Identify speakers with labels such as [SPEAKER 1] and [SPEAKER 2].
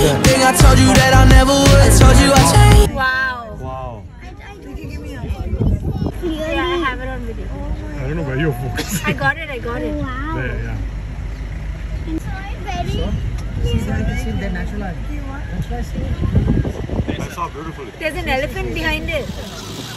[SPEAKER 1] Think I told you that I never would. I told you I changed.
[SPEAKER 2] Wow.
[SPEAKER 3] Wow.
[SPEAKER 2] Yeah, I have it on video.
[SPEAKER 3] I don't know where you're focusing.
[SPEAKER 2] I got it.
[SPEAKER 4] Wow.
[SPEAKER 3] There, yeah.
[SPEAKER 5] Their natural art.
[SPEAKER 3] I saw beautifully.
[SPEAKER 2] There's an elephant behind it.